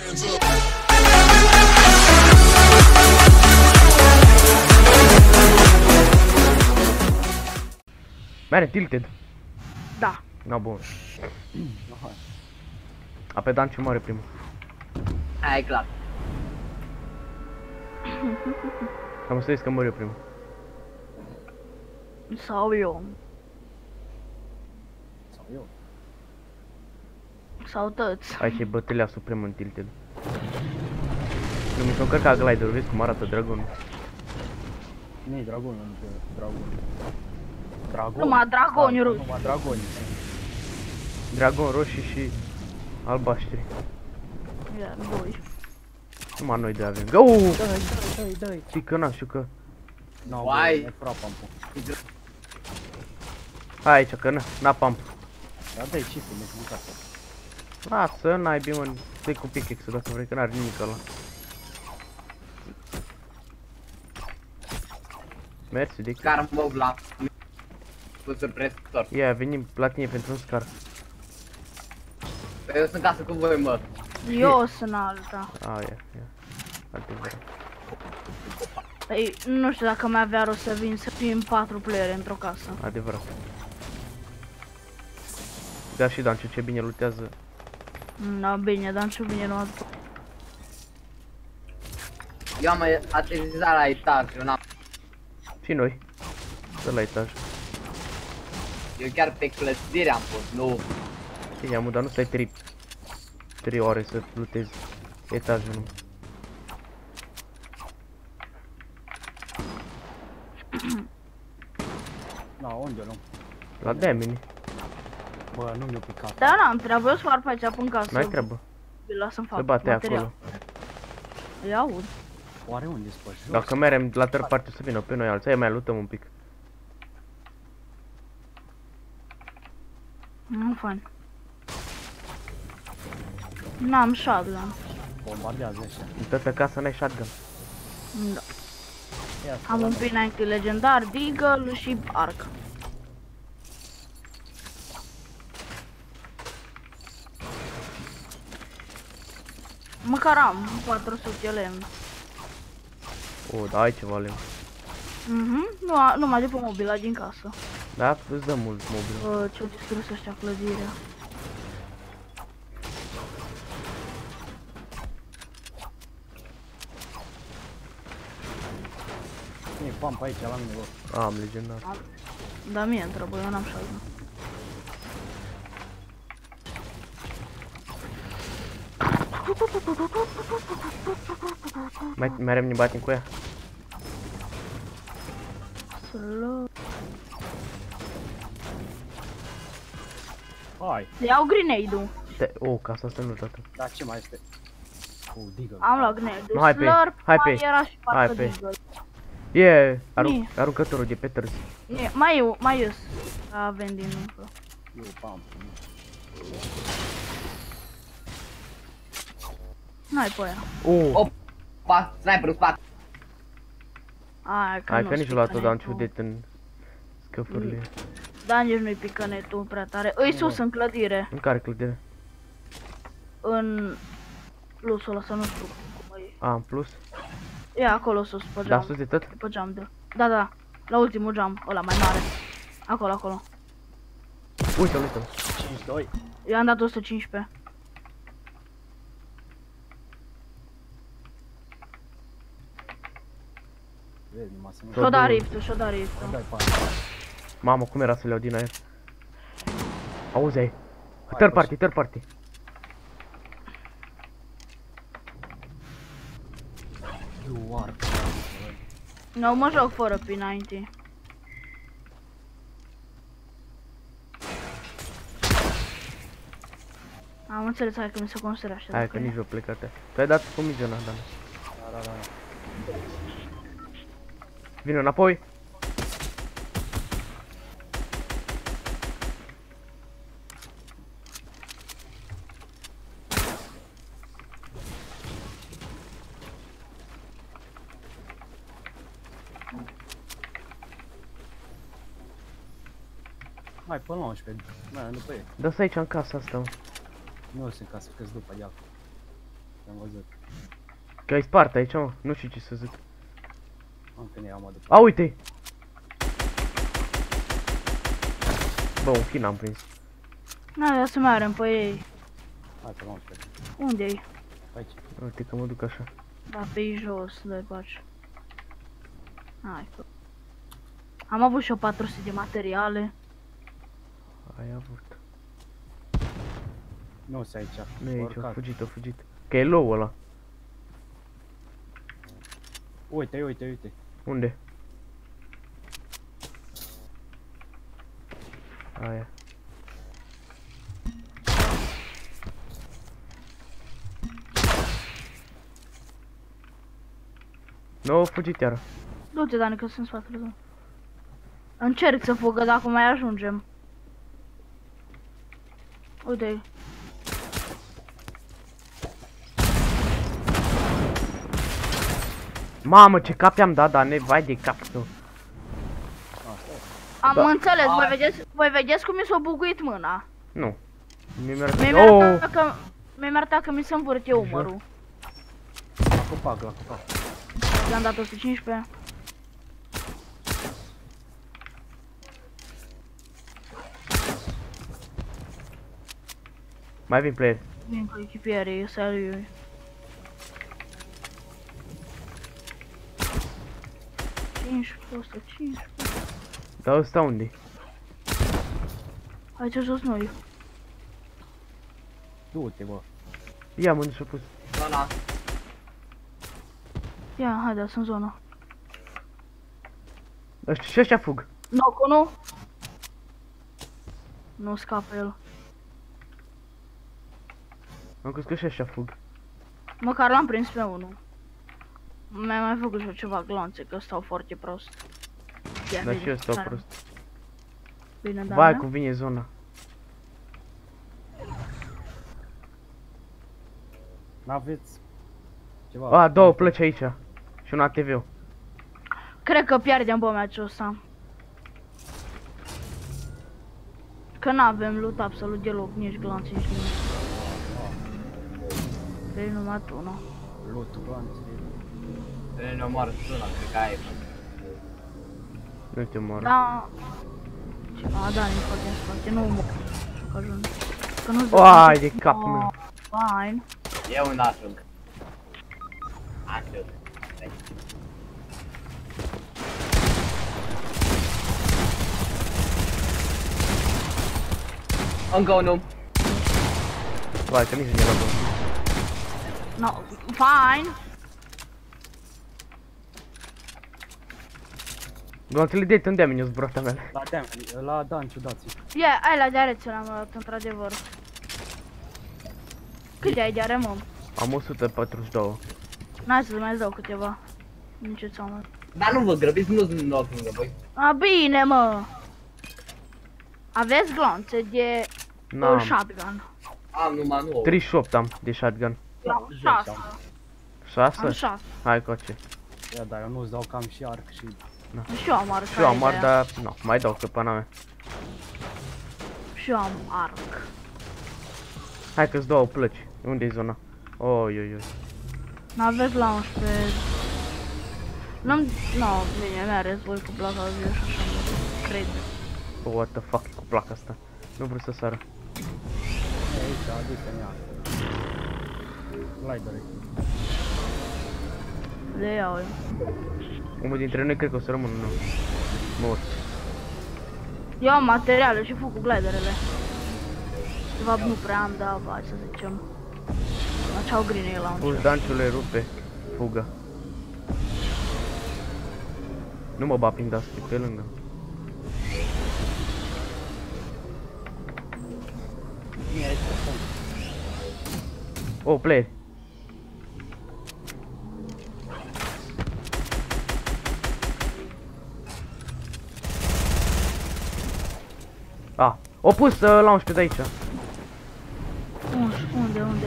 Mere tilted. Da. Na bun. A pe Dan ce moare primul. Aia e clar. Am să că mor eu primul. Sau eu. Sau eu. Sau toți. Aici e bătălia supremă în tilted. Nu mi s-a încărcat glider-ul, vezi cum arată dragonul. Nu-i dragon, nu dragon. Dragon? Numai dragoni roșii. Numai dragoni. Dragon roșii și albaștri. Ia, doi. Numai noi de avem. Go! Dă-i. Știi că n-am, știu că... No, Uai. e frapam pu. Hai aici, că n-a pump. Da, dă-i ce să mergi în casă. Lasă, n-ai bine, mă. Stai cu pickaxe-ul dacă vrei, că n-are nimic ăla. Mersi, Dick. Scar mob la... Cu surpresor. Ia, venim la tine pentru un scar. Eu sunt casă cu voi, mă. Eu sunt alta. Ia. Adevărat. Păi, nu știu dacă mai avea rost să vin să fim 4 playeri într-o casă. Adevărat. Da, și Danciu, ce bine lutează. Da, bine, dar ce bine nu a după. Eu am aterizat la etaj, eu n-am... Și noi. Să la etaj. Eu chiar pe clădire am fost, nu... Bine, amu, dar nu stai 3 ore să lutezi etajul numai. Da, unde nu? La Demini. Bă, nu mi-a picat. Da, n-am treabă, eu spar pe aici până casă. N-ai treabă. Îl las în fapt. Se bate acolo. Îi aud. Oare unde-s pe jos? Dacă merem la third party să vină pe noi alții, mai lutăm un pic. Nu fain. N-am shotgun. Bombardează ăștia. În toată casa n-ai shotgun. Da. Ia să Am un vedem. P90 legendar, Deagle și Arc. Măcar am 400 lemn. Da, ai ceva lemn. Numai de pe mobila din casă. Da, îți dă mult mobil. Ce-au distrus ăștia clădirea. E pump aici la mine, bă. Am legendar. Da, mie îmi trebuie, eu n-am shotgun. Merem ne batem cu ea. Slow. Hai. Iau grenade-ul. Casa asta nu tată. Da, ce mai este? Deagle. Am luat grenade-ul. Nu, hai pe ei, Slurp, hai pe mai ei. era și Hai parcă pe ei. Deagle. Aruncătorul de pe târzi. Mai ies. Avem din umplă. Eu pump. N-ai pe aia. Opa, sniperul spate. Hai Hai că nu-ți nici luat-o, pică dar am netul. ciudat în scăfurile. Da, nici nu-i pică netul prea tare. Îi sus în clădire. În care clădire? În plusul ăla, să nu știu cum e. În plus? E acolo sus, pe Da, geam. sus de tot? Pe geam, da. Da. La ultimul geam, ăla mai mare. Acolo. Uite-l. 5-2. Eu am dat 115. Vezi, numai să nu... Și-o da riftul. Dai pump. Mamă, cum era să le iau din aer? Auzi-ai? Third party. You are. Nu mă joc fără P90. Am înțeles, hai că mi se construie așa. Hai că nici o plecate. Tu ai dat cu miziona, Dan. Da. Vine înapoi. Hai, până la 11. Mai după ei. Dă-s aici în casa asta, mă. Nu sunt ca să fiți după ea. am văzut. Că ai spart aici, mă. Nu știu ce să zic. Încă ne mă după. A, uite-i! Bă, un fin am prins. N-avea să mergem pe ei. Hai să luăm pe Unde-i? aici. Uite că mă duc așa. Da, pe ei jos, dă-i pace. Hai, că... Am avut și eu 400 de materiale. Ai avut. Nu se aici. Nu e aici, a Urcat. fugit, a fugit. Că e low ăla. Uite, uite, uite. Unde? Aia. Nu, a fugit iară. Du-te, Dani, că sunt în spatele tău. Încerc să fugă dacă mai ajungem. Uite-i. Mamă, ce cap i-am dat, Dane, vai de cap tău. Asta e. Am Da. înțeles, voi vedeți cum mi s-a buguit mâna. Nu. Mi-a Oh! arătat că mi se învârte umărul. La copac, la copac. I-am dat 115. Mai vin player. Vin cu echipierii, serios. Dar ăsta unde? Aici jos noi. Du-te, bă. Ia mă, nu și-a pus. Zona. Ia, haide, sunt în zona. Ăștia și ăștia fug. Nocu, nu? Nu scapă el. Am crezut că și ăștia fug. Măcar l-am prins pe unul. Mi-a mai făcut și eu ceva glanțe, că stau foarte prost. Ia, Dar bine, și eu stau sare. prost. Bine, da. Vai, cum vine zona. N-aveți ceva? A, două plăci aici. Și un ATV-ul. Cred că pierdem bă meciul ăsta. Că n-avem loot absolut deloc, nici glanțe, nici nimic. Vei numai tu, nu? Loot-ul, glanțe. Ne omoară zona, cred că ai. Nu te omoară. Da. A, da, nici foarte în spate, nu mă. Că ajung. Că nu-ți Uai, de capul meu. Fine. Eu n-ajung. Ajung. Încă unul. Vai, că nici nu e la bun. No, fine. Glanțele de unde am minus brota mea. La Dan, ciudați. Ia, ai la diare ți l-am luat, într-adevăr. Câte ai diare, mă? Am 142. N-ai să mai dau câteva. Nici eu ți-am luat. Dar nu vă grăbiți, nu sunt loc lângă voi. A, bine, mă. Aveți glanțe de N-am. shotgun. Am numai 9. 38 am de shotgun. Eu am 6. 6? Am 6. Hai coace. Ia, dar eu nu-ți dau cam și arc și... Și eu am arc. Și eu am ar, dar nu, mai dau că pana mea. Și eu am arc. Hai că-ți dau plăci. Unde e zona? Oi, oi, oi. N-aveți la 11. Nu-mi... No, bine, mereți voi cu placa vie și așa, cred. Oh, what the fuck e cu placa asta? Nu vreau să sară. E aici, aduse-mi ea. Glider-ul. Le iau eu. Unul dintre noi cred că o să rămână mort. Eu am materiale și fug cu gliderele. De fapt nu prea am, dar hai să zicem. La ce-au grinei la un Puși danciule rupe. Fugă. Nu mă bat prin dască, pe lângă. Bine, aici, acum. Oh, player. Ah, o pus la 11 de aici. Unde?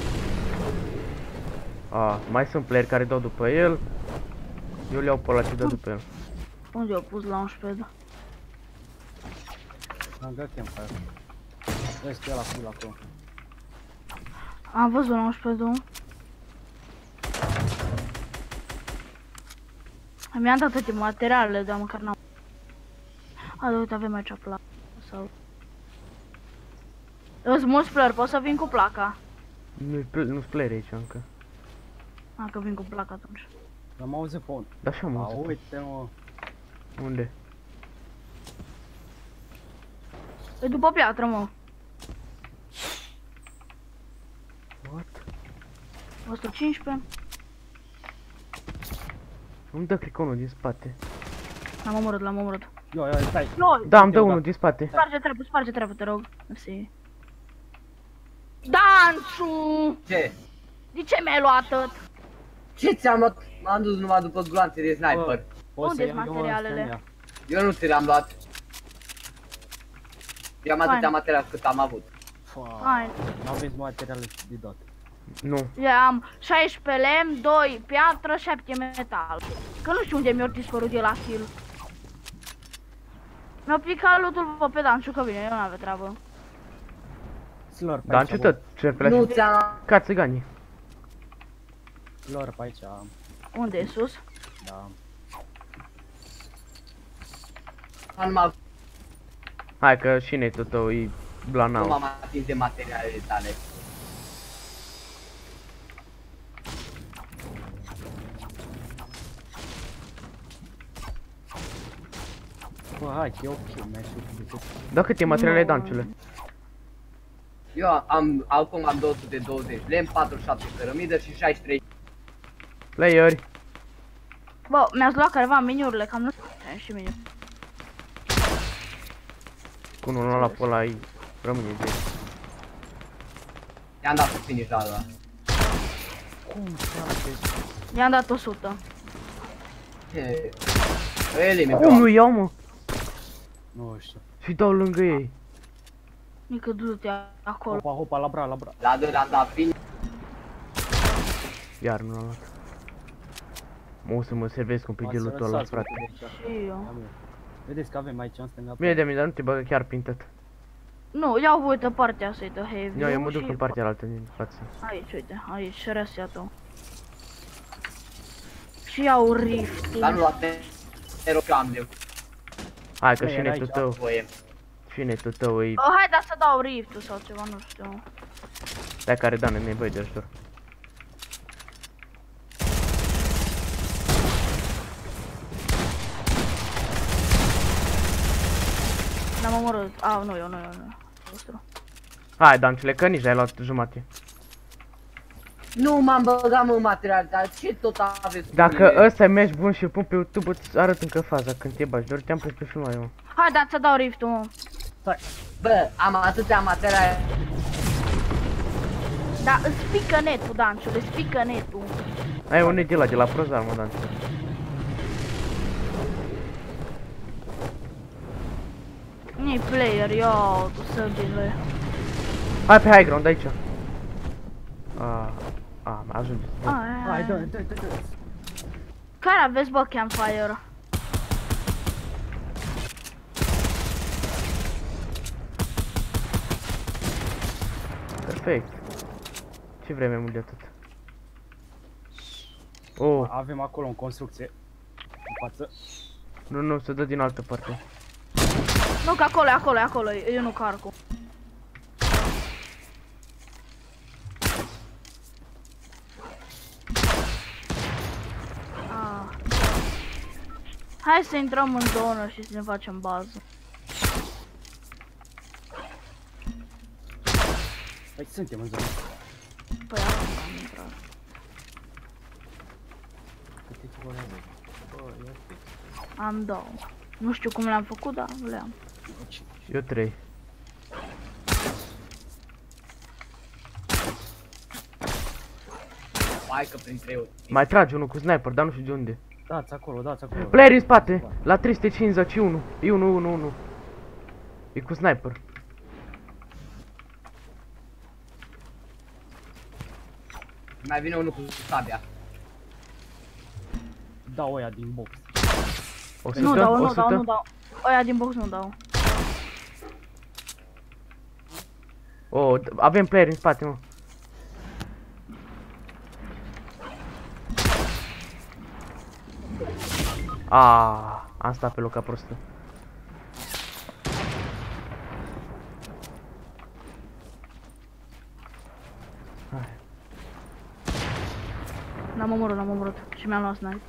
Ah, mai sunt player care dau după el. Eu le iau pe ăla ce dă după el. Unde au pus la 11? Am dat campfire. Vezi că e la full acolo. Am văzut la 11, Mi-am dat toate materialele, dar măcar n-am. A, da, uite, avem aici placa. Sau... Sunt mulți player, pot să vin cu placa. Nu-s player aici încă. A, că vin cu placa atunci. L-am auzit pe un. Da, și am A, auzit. uite mă. Unde? E după piatră, mă. What? 115. Nu-mi dă criconul din spate. L-am omorât, l-am omorât. Ia, stai. Noi! Da, îmi dă unul din spate. Sparge treabă, te rog. Mersi. Danțu! Ce? De ce mi-ai luat tot? Ce ți-am luat? M-am dus numai după gloanțe de sniper. Unde-s materialele? Eu nu ți le-am luat. Eu am atâtea Fine. materiale cât am avut. Hai. N-aveți materiale de dat. Nu. Eu am 16 lemn, 2 piatră, 7 metal. Că nu știu unde mi-a dispărut de la kill. Mi-a picat lootul pe Danciu, că vine, eu n-avea treabă. Slor pe Dar aici, încetă, ce Nu flash. ți-am... Ca țiganii. Slor pe aici, Unde e sus? da. numai Hai că și netul tău e nu blanau. m-am atins de materialele tale. Bă, hai, că e ok, mi-ai știut de ce. Da, cât e materiale, Danciule? Eu acum am 220 lemn, 47 cărămidă și 63. Playeri. Bă, mi-ați luat careva miniurile, cam nu știu și miniuri. Cu unul ăla pe ăla rămâne de. I-am dat finish la ăla. Cum, frate? I-am dat 100. Elimine. Cum nu iau, mă? Nu știu. Și dau lângă ei. Mică du-te acolo. Hopa, hopa, la bra, la bra. La 2 am dat finish. Iar nu l-am luat. Mă o să mă servesc un pic de lootul ăla, frate. Și eu. Vedeți că avem aici în stânga. Bine de mine, dar nu te băgă chiar prin tot. Nu, iau voi de partea asta, de heavy. Eu mă duc și- în partea altă din față. Aici, uite, aici, restea tu. Și iau rift. Dar nu la terocam de Hai că Băi, și era netul aici. tău, voie. și netul tău e Hai, da să dau rift sau ceva, nu știu. de care da nevoie de ajutor. L-am omorât. A, nu, eu. Vostru. Hai, Danciule, că nici ai luat jumate. Nu m-am băgat în material, dar ce tot aveți cu Dacă mine? ăsta e match bun și îl pun pe YouTube, îți arăt încă faza când te bagi, doar te-am prins pe filmare, mă. Hai, da să dau rift-ul, mă. Bă, am atâtea materiale. Da, îți pică netul, Danciule, îți pică netul. Ai un net de la Prozar, mă, Danciule. Nu-i player, ia tu săbile. Hai pe high ground, aici. Ajunge. Hai, dă. Care aveți, bă, campfire? Perfect. Ce vrei mai mult de atât? Oh, Avem acolo în construcție. În față. nu, se dă din altă parte. Nu, că acolo, eu nu carcu. Hai să intrăm în zonă și să ne facem bază. Păi suntem în zonă. Păi acum am intrat. Câte țigări avem? Bă, ia fix. Am două. Nu știu cum le-am făcut, dar le-am. Eu 3. Hai că prin 3 ori. Mai trage unul cu sniper, dar nu știu de unde. Dați acolo, dați acolo. Player în spate, la 351. E 1. E cu sniper. Mai vine unul cu sabia. Dau ăia din box. 100, Nu dau, 100. nu dau. Oia din box nu dau. Oh, avem player în spate, mă. Am stat pe loc ca prostul. Hai. L-am omorât. Și mi-am luat snipe.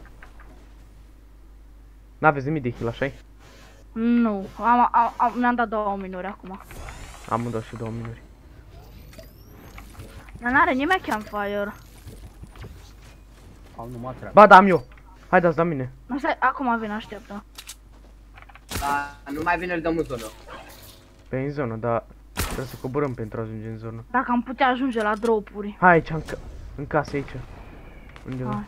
N-aveți nimic de heal, așa-i? Nu, mi-am dat 2 minuri acum. Am dat și 2 minuri. Dar n-are nimeni campfire. Au numai treabă. Ba, da, am eu. Hai, dați la mine. Nu, stai, acum vine, așteaptă. Da, nu mai vine, îl dăm în zonă. Pe în zonă, dar trebuie să coborăm pentru a ajunge în zonă. Dacă am putea ajunge la dropuri. Hai aici, în casă aici. Undeva. Hai.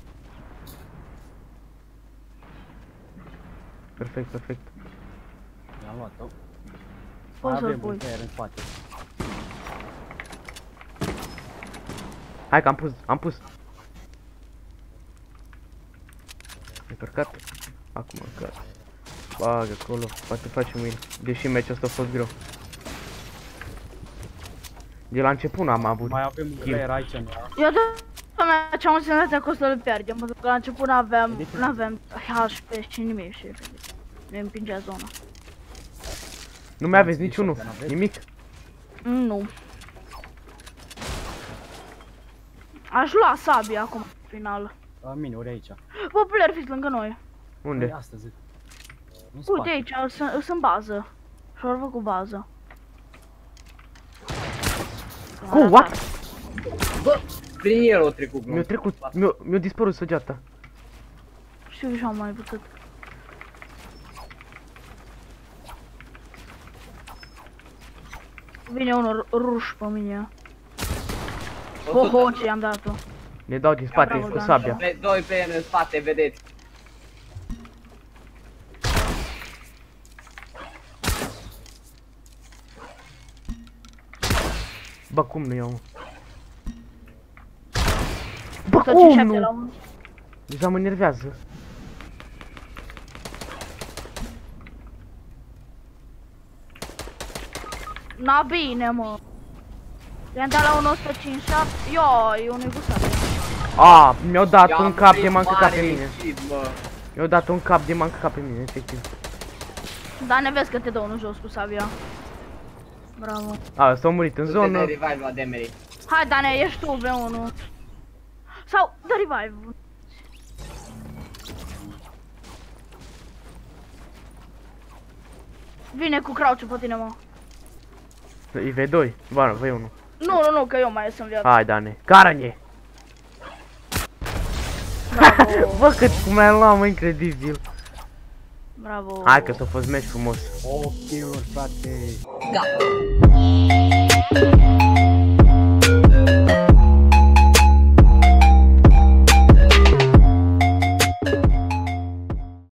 Perfect, perfect. I-am luat-o. Poți Mai să-l avem pui. un player în spate. Hai că am pus. Am cărcat. Acum am cărcat. Bagă acolo, poate facem win. Deși meciul ăsta a fost greu. De la început n-am avut. Mai avem un player aici în ea. Eu tot ce am senzația că o să-l pierdem, pentru că la început n-aveam HP și nimic și ne împingea zona. Nu mai aveți niciunul, nimic? Nu. Aș lua sabia acum, final. Minuri aici. Bă, player fiți lângă noi. Unde? Asta zic. În Uite spate. aici, sunt bază. Și-au făcut bază. Cu, what? Bă, prin el o trecut. Mi-a trecut, mi-a dispărut săgeata. Știu și am mai putut. Vine unul ruș pe mine. Oho, ce i-am dat-o. Ne dau din spate Bravo, cu Dan. sabia. Doi player în spate, vedeți. Bă, cum nu iau? Bă, 157 cum la nu? 1. Deja mă enervează. Na bine, mă. I-am dat la 157. Ioi, unui cu sabia. Mi-au dat I-am un cap de prins m-a încăcat pe mare mine. shit, mă. Mi-au dat un cap de m-a încăcat pe mine, efectiv. Dar ne vezi că te dă unul jos cu sabia. Bravo. S-au murit în Du-te zonă. de revive la Demery. Hai, Dane, ești tu pe unul. Sau, dă revive. Vine cu crouch pe tine, mă. IV2, bă, vă unul. Nu, că eu mai ies în viață. Hai, Dane. Carane! Bravo, Bă, cât cum mi-am luat, mă, incredibil. bravo. Hai că s-a fost meci frumos. O kill-uri, frate. Gata.